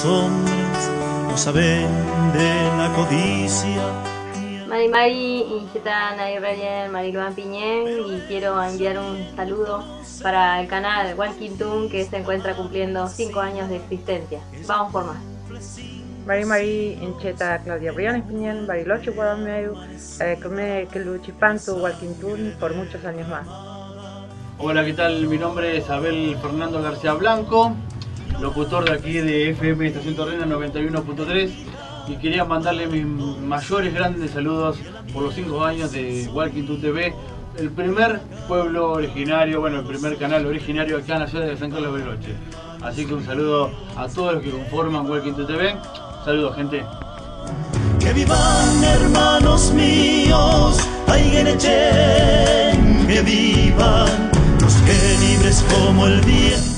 los hombres no saben de la codicia. Mari y Cheta Nairayen, Mariluan Piñén, y quiero enviar un saludo para el canal Walking Toon, que se encuentra cumpliendo 5 años de existencia. Vamos por más. Mari Incheta Claudia Briones Piñén, Bariloche Guadameu, que Luchipantu Walking Toon por muchos años más. Hola, ¿qué tal? Mi nombre es Abel Fernando García Blanco, locutor de aquí de FM Estación Torrena 91.3, y quería mandarle mis mayores grandes saludos por los 5 años de Walking Toon TV, el primer pueblo originario, bueno, el primer canal originario acá en la ciudad de San Carlos de Bariloche. Así que un saludo a todos los que conforman Walking Toon TV. Saludos, gente. Que vivan, hermanos míos, que vivan los que libres como el viento.